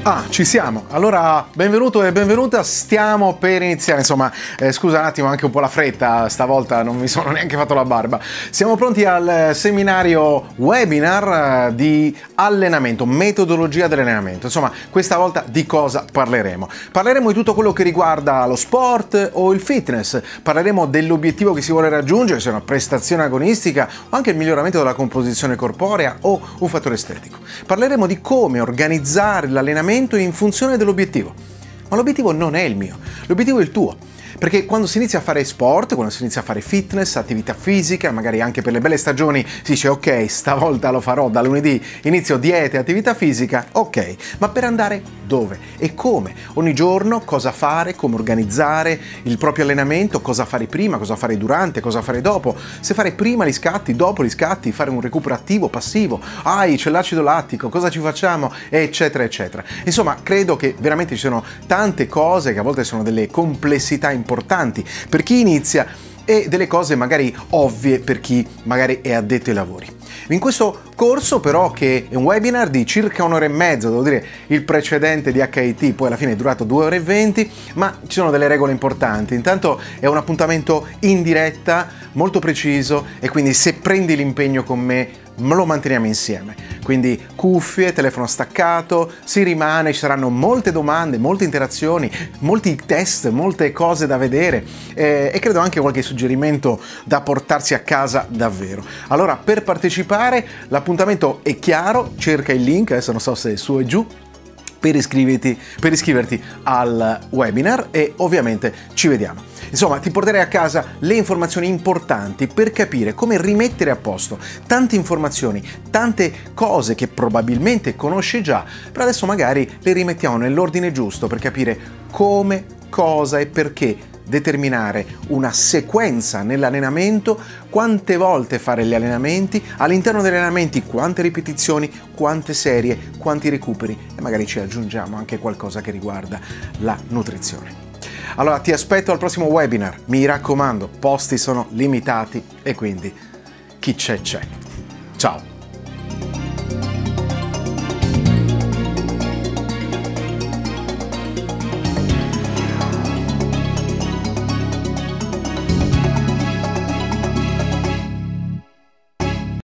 Ah, ci siamo. Allora, benvenuto e benvenuta. Stiamo per iniziare. Insomma, scusa un attimo, anche un po' la fretta. Stavolta non mi sono neanche fatto la barba. Siamo pronti al seminario webinar di allenamento, metodologia dell'allenamento. Insomma, questa volta di cosa parleremo? Parleremo di tutto quello che riguarda lo sport o il fitness. Parleremo dell'obiettivo che si vuole raggiungere, se è una prestazione agonistica o anche il miglioramento della composizione corporea o un fattore estetico. Parleremo di come organizzare l'allenamento in funzione dell'obiettivo. Ma l'obiettivo non è il mio, l'obiettivo è il tuo. Perché quando si inizia a fare sport, quando si inizia a fare fitness, attività fisica, magari anche per le belle stagioni si dice ok, stavolta lo farò da lunedì, inizio dieta e attività fisica, ok, ma per andare dove e come? Ogni giorno cosa fare, come organizzare il proprio allenamento, cosa fare prima, cosa fare durante, cosa fare dopo, se fare prima gli scatti, dopo gli scatti, fare un recupero attivo, passivo, c'è l'acido lattico, cosa ci facciamo, eccetera, eccetera. Insomma, credo che veramente ci sono tante cose che a volte sono delle complessità importanti per chi inizia e delle cose magari ovvie per chi magari è addetto ai lavori. In questo corso però, che è un webinar di circa un'ora e mezza, devo dire il precedente di HIT poi alla fine è durato 2 ore e 20, ma ci sono delle regole importanti. Intanto è un appuntamento in diretta, molto preciso, e quindi se prendi l'impegno con me lo manteniamo insieme. Quindi cuffie, telefono staccato, si rimane, ci saranno molte domande, molte interazioni, molti test, molte cose da vedere e credo anche qualche suggerimento da portarsi a casa davvero. Allora, per partecipare l'appuntamento è chiaro, cerca il link, adesso non so se è su e giù, per iscriverti al webinar e ovviamente ci vediamo. Insomma, ti porterei a casa le informazioni importanti per capire come rimettere a posto tante informazioni, tante cose che probabilmente conosci già, però adesso magari le rimettiamo nell'ordine giusto per capire come, cosa e perché determinare una sequenza nell'allenamento, quante volte fare gli allenamenti, all'interno degli allenamenti quante ripetizioni, quante serie, quanti recuperi e magari ci aggiungiamo anche qualcosa che riguarda la nutrizione. Allora ti aspetto al prossimo webinar, mi raccomando, posti sono limitati e quindi chi c'è c'è. Ciao!